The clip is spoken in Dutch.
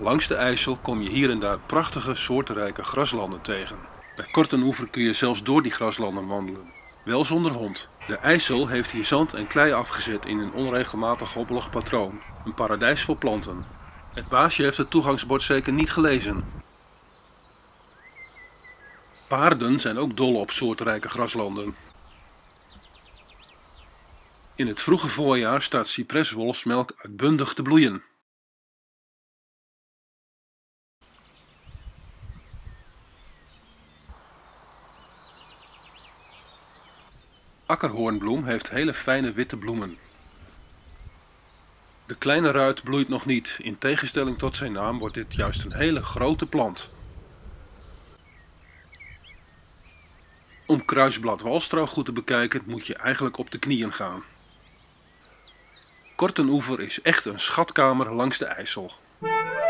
Langs de IJssel kom je hier en daar prachtige soortenrijke graslanden tegen. Bij Kortenoever kun je zelfs door die graslanden wandelen. Wel zonder hond. De IJssel heeft hier zand en klei afgezet in een onregelmatig hobbelig patroon. Een paradijs voor planten. Het baasje heeft het toegangsbord zeker niet gelezen. Paarden zijn ook dol op soortenrijke graslanden. In het vroege voorjaar staat cipreswolfsmelk uitbundig te bloeien. Akkerhoornbloem heeft hele fijne witte bloemen. De kleine ruit bloeit nog niet, in tegenstelling tot zijn naam wordt dit juist een hele grote plant. Om kruisblad walstrouw goed te bekijken moet je eigenlijk op de knieën gaan. Kortenoever is echt een schatkamer langs de IJssel.